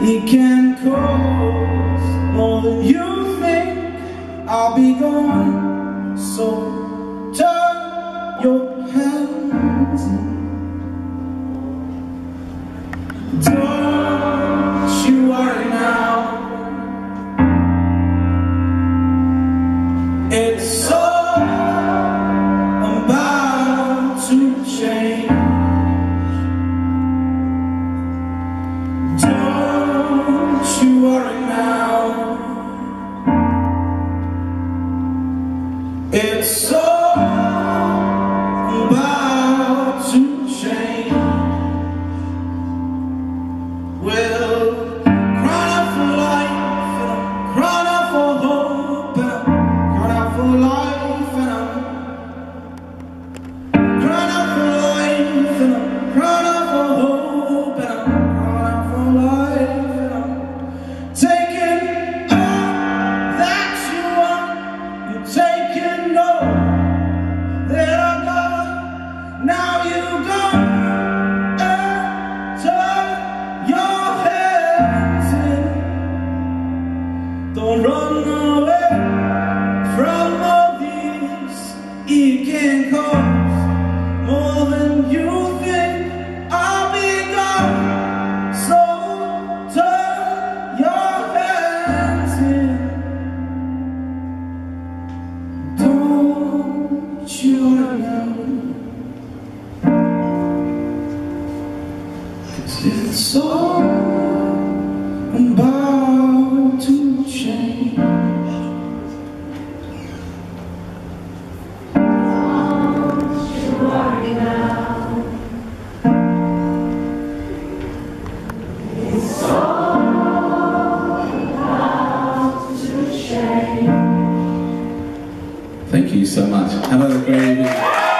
It can cost more than you think. I'll be gone, so turn your hands in. Don't you worry now. It's all about to change. Don't you worry now. It's all about to change. Well, cry out for life, and I'm crying out for hope, and I'm crying out for life, and I'm crying out for life, and I'm crying out for hope, and I'm crying out for life, and I'm taking all that you want, you're taking all that I got. Now you don't don't run away from all this. It can cost more than you think. I'll be gone, so turn your hands in. Don't you know? 'Cause it's all about to change. Don't you worry now. It's all about to change. Thank you so much. Have a great evening.